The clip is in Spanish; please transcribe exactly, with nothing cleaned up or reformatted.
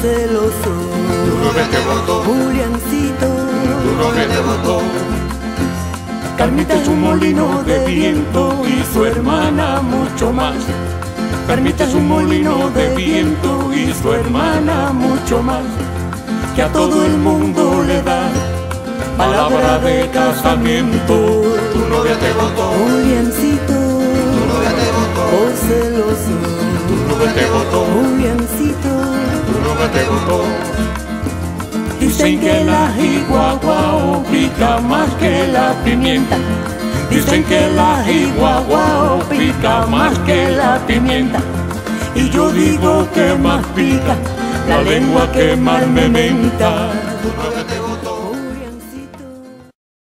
celoso, tu novia te botó, Juliancito, tu novia te botó. Carmita es un molino de viento y su hermana mucho más. Carmita es un molino de viento y su hermana mucho más, que a todo el mundo le da palabra de casamiento. Tu novia te botó, Juliancito, tu novia te botó, por celoso, tu novia te botó, Juliancito. tu novia te botó. Dicen que la jiguaguao pica más que la pimienta. Dicen que la jiguaguao pica más que la pimienta. Y yo digo que más pica la lengua que mal me menta. Tu novia te